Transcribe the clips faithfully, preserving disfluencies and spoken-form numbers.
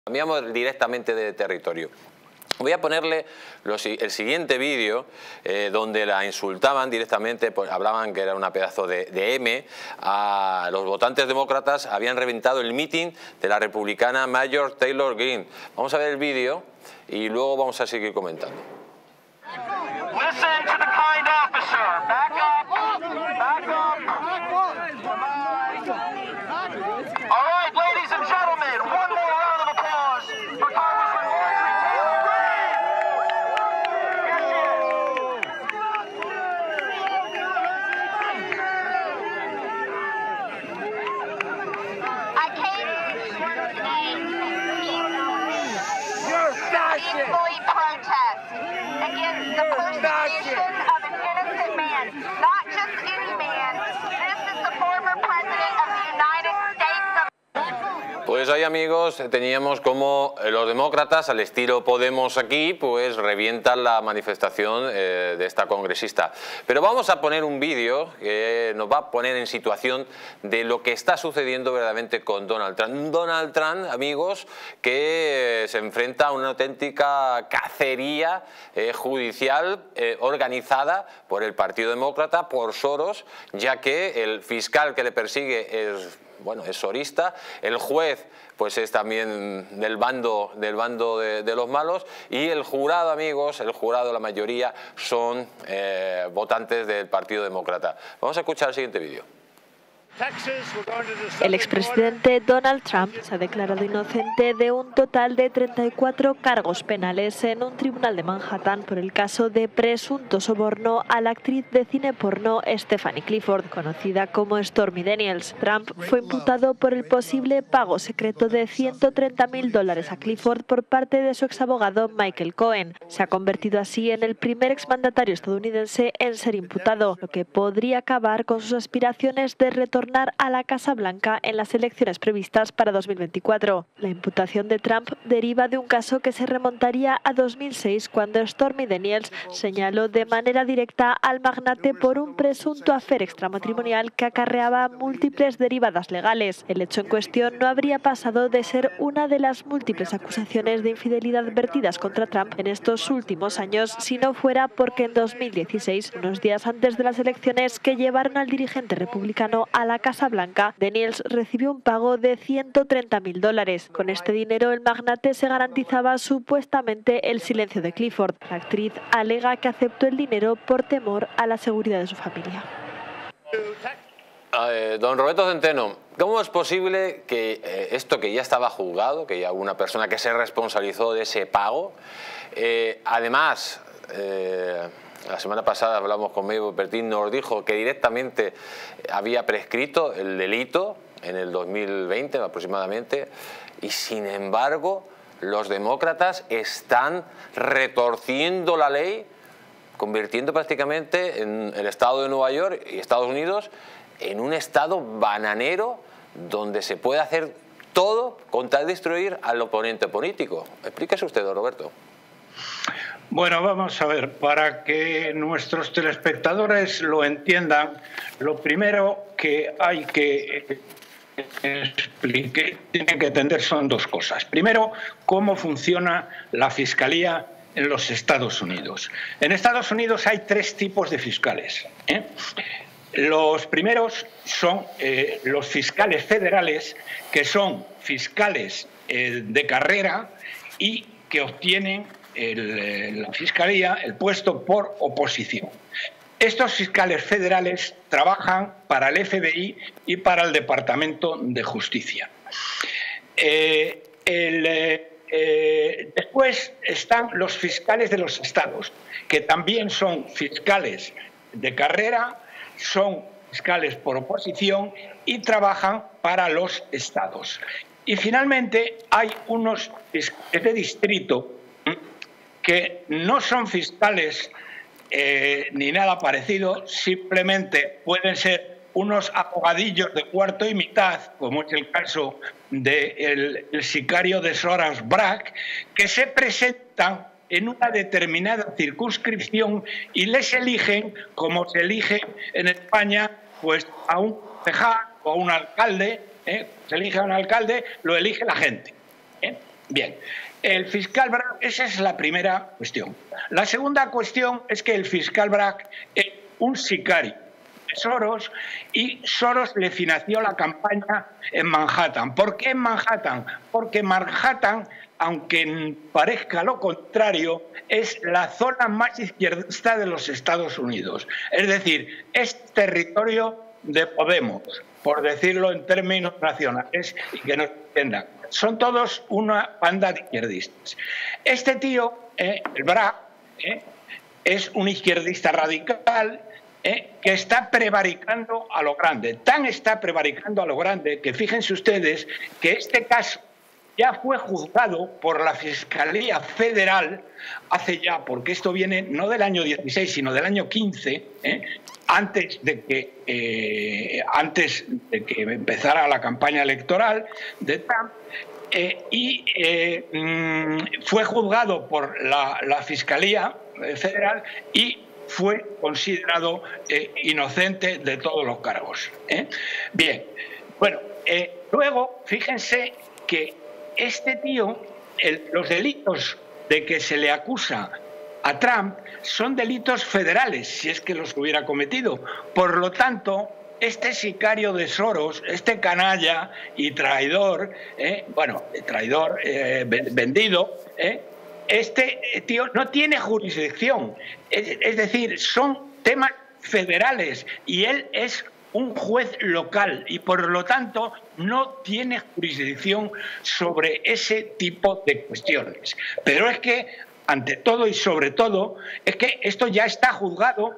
Cambiamos directamente de territorio. Voy a ponerle los, el siguiente vídeo eh, donde la insultaban directamente, pues, hablaban que era una pedazo de, de M. A los votantes demócratas habían reventado el meeting de la republicana Marjorie Taylor Greene. Vamos a ver el vídeo y luego vamos a seguir comentando. Listen to the kind officer. Back up. Back up. All right, ladies and gentlemen, one more round of applause for Congressman Marjorie Taylor Greene. Here she is. I came today You're to fascist. peacefully protest against the persecution of an innocent man, not just any man. This is the former president of the United States of Pues ahí, amigos, teníamos como los demócratas, al estilo Podemos aquí, pues revientan la manifestación eh, de esta congresista. Pero vamos a poner un vídeo que nos va a poner en situación de lo que está sucediendo verdaderamente con Donald Trump. Donald Trump, amigos, que eh, se enfrenta a una auténtica cacería eh, judicial eh, organizada por el Partido Demócrata, por Soros, ya que el fiscal que le persigue es... bueno, es sorista, el juez pues es también del bando, del bando de, de los malos, y el jurado, amigos, el jurado, la mayoría son eh, votantes del Partido Demócrata. Vamos a escuchar el siguiente vídeo. El expresidente Donald Trump se ha declarado inocente de un total de treinta y cuatro cargos penales en un tribunal de Manhattan por el caso de presunto soborno a la actriz de cine porno Stephanie Clifford, conocida como Stormy Daniels. Trump fue imputado por el posible pago secreto de ciento treinta mil dólares a Clifford por parte de su exabogado Michael Cohen. Se ha convertido así en el primer exmandatario estadounidense en ser imputado, lo que podría acabar con sus aspiraciones de retornar a la Casa Blanca en las elecciones previstas para dos mil veinticuatro. La imputación de Trump deriva de un caso que se remontaría a dos mil seis, cuando Stormy Daniels señaló de manera directa al magnate por un presunto affair extramatrimonial que acarreaba múltiples derivadas legales. El hecho en cuestión no habría pasado de ser una de las múltiples acusaciones de infidelidad vertidas contra Trump en estos últimos años, si no fuera porque en dos mil dieciséis, unos días antes de las elecciones que llevaron al dirigente republicano a la Casa Blanca, Daniels recibió un pago de ciento treinta mil dólares. Con este dinero, el magnate se garantizaba supuestamente el silencio de Clifford. La actriz alega que aceptó el dinero por temor a la seguridad de su familia. Eh, don Roberto Centeno, ¿cómo es posible que eh, esto que ya estaba juzgado, que ya hubo una persona que se responsabilizó de ese pago, eh, además... Eh, la semana pasada hablamos con Mabel Pertin, nos dijo que directamente había prescrito el delito en el dos mil veinte aproximadamente, y sin embargo los demócratas están retorciendo la ley, convirtiendo prácticamente en el estado de Nueva York y Estados Unidos en un estado bananero donde se puede hacer todo con tal de destruir al oponente político. Explíquese usted, don Roberto. Bueno, vamos a ver, para que nuestros telespectadores lo entiendan, lo primero que hay que explicar, tienen que entender son dos cosas. Primero, cómo funciona la fiscalía en los Estados Unidos. En Estados Unidos hay tres tipos de fiscales, ¿eh? Los primeros son eh, los fiscales federales, que son fiscales eh, de carrera y que obtienen El, la Fiscalía, el puesto por oposición. Estos fiscales federales trabajan para el F B I y para el Departamento de Justicia. Eh, el, eh, después están los fiscales de los estados, que también son fiscales de carrera, son fiscales por oposición y trabajan para los estados. Y finalmente hay unos fiscales de distrito que no son fiscales eh, ni nada parecido, simplemente pueden ser unos abogadillos de cuarto y mitad, como es el caso del el sicario de Soros Bragg, que se presentan en una determinada circunscripción y les eligen, como se elige en España, pues a un concejal o a un alcalde, ¿eh? Se elige a un alcalde, lo elige la gente, ¿eh? Bien, el fiscal Bragg, esa es la primera cuestión. La segunda cuestión es que el fiscal Bragg es un sicario de Soros y Soros le financió la campaña en Manhattan. ¿Por qué en Manhattan? Porque Manhattan, aunque parezca lo contrario, es la zona más izquierdista de los Estados Unidos. Es decir, es territorio de Podemos, por decirlo en términos nacionales y que no se entiendan. Son todos una banda de izquierdistas. Este tío, eh, el Bragg, eh, es un izquierdista radical eh, que está prevaricando a lo grande. Tan está prevaricando a lo grande que fíjense ustedes que este caso ya fue juzgado por la Fiscalía Federal hace ya, porque esto viene no del año dieciséis, sino del año quince, eh, antes de que eh, antes de que empezara la campaña electoral de Trump, eh, y eh, mm, fue juzgado por la, la Fiscalía Federal y fue considerado eh, inocente de todos los cargos. ¿eh? Bien, bueno, eh, luego fíjense que este tío, el, los delitos de que se le acusa a Trump son delitos federales, si es que los hubiera cometido. Por lo tanto, este sicario de Soros, este canalla y traidor, eh, bueno, traidor eh, vendido, eh, este tío no tiene jurisdicción. Es, es decir, son temas federales y él es un juez local y por lo tanto no tiene jurisdicción sobre ese tipo de cuestiones. Pero es que, ante todo y sobre todo, es que esto ya está juzgado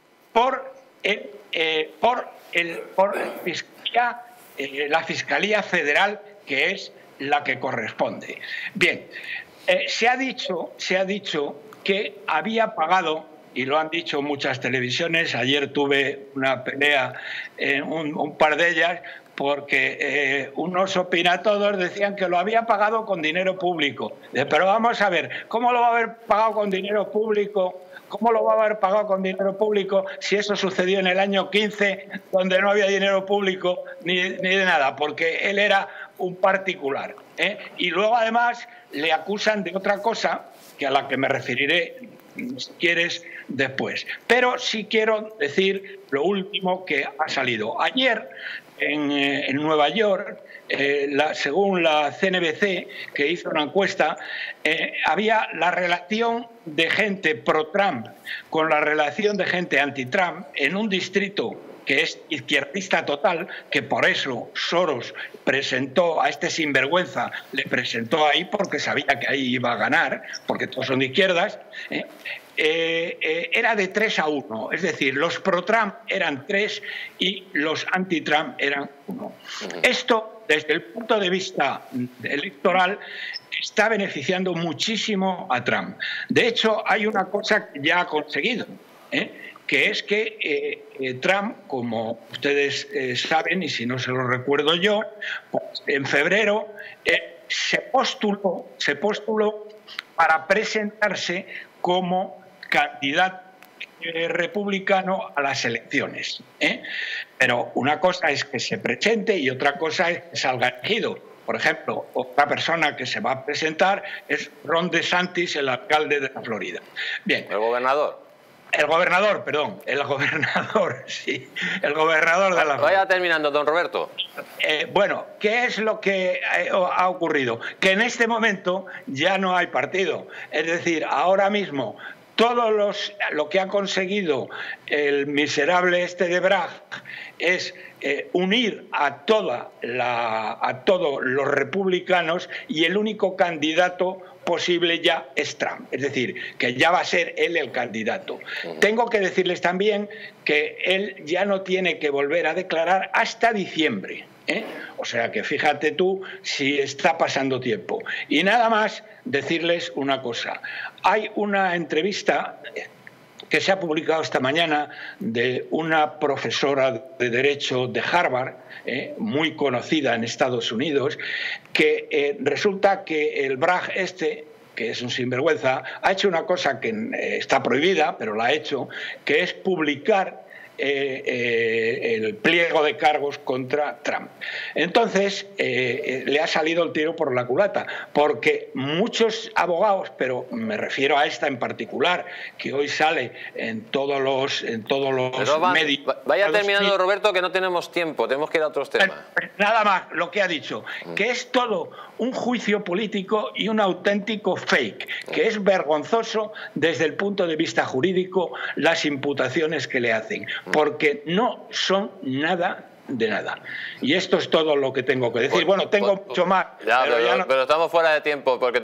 por, el, eh, por, el, por fiscalía, eh, la Fiscalía Federal, que es la que corresponde. Bien, eh, se ha dicho, se ha dicho que había pagado, y lo han dicho muchas televisiones. Ayer tuve una pelea en un, un par de ellas porque eh, unos opinatodos decían que lo había pagado con dinero público. Pero vamos a ver, ¿cómo lo va a haber pagado con dinero público? ¿Cómo lo va a haber pagado con dinero público si eso sucedió en el año quince, donde no había dinero público ni, ni de nada? Porque él era un particular. ¿eh? Y luego además le acusan de otra cosa, que a la que me referiré, si quieres, después. Pero sí quiero decir lo último que ha salido. Ayer, en, eh, en Nueva York, eh, la, según la C N B C, que hizo una encuesta, eh, había la relación de gente pro-Trump con la relación de gente anti-Trump en un distrito que es izquierdista total, que por eso Soros presentó a este sinvergüenza, le presentó ahí porque sabía que ahí iba a ganar, porque todos son de izquierdas, ¿eh? Eh, eh, era de tres a uno, es decir, los pro-Trump eran tres y los anti-Trump eran uno. Esto, desde el punto de vista electoral, está beneficiando muchísimo a Trump. De hecho, hay una cosa que ya ha conseguido, ¿eh? que es que eh, eh, Trump, como ustedes eh, saben, y si no se lo recuerdo yo, pues en febrero eh, se postuló, se postuló para presentarse como candidato eh, republicano a las elecciones. ¿eh? Pero una cosa es que se presente y otra cosa es que salga elegido. Por ejemplo, otra persona que se va a presentar es Ron DeSantis, el alcalde de la Florida. Bien. ¿El gobernador? El gobernador, perdón, el gobernador, sí, el gobernador de la... Vaya terminando, don Roberto. Eh, bueno, ¿qué es lo que ha ocurrido? Que en este momento ya no hay partido. Es decir, ahora mismo todo los, lo que ha conseguido el miserable este de Bragg es eh, unir a, toda la, a todos los republicanos y el único candidato posible ya es Trump, es decir, que ya va a ser él el candidato. Uh-huh. Tengo que decirles también que él ya no tiene que volver a declarar hasta diciembre, ¿eh? O sea que fíjate tú si está pasando tiempo. Y nada más decirles una cosa. Hay una entrevista que se ha publicado esta mañana de una profesora de Derecho de Harvard, eh, muy conocida en Estados Unidos, que eh, resulta que el Bragg este, que es un sinvergüenza, ha hecho una cosa que eh, está prohibida, pero la ha hecho, que es publicar eh, eh, el pliego de cargos contra Trump. Entonces, eh, le ha salido el tiro por la culata, porque muchos abogados, pero me refiero a esta en particular, que hoy sale en todos los, en todos los va, medios. Vaya terminando, Roberto, que no tenemos tiempo, tenemos que ir a otros temas. Nada más, lo que ha dicho, que es todo un juicio político y un auténtico fake, que es vergonzoso desde el punto de vista jurídico las imputaciones que le hacen, porque no son nada de nada. Y esto es todo lo que tengo que decir. Bueno, tengo mucho más. Ya, pero pero, ya no... pero estamos fuera de tiempo, porque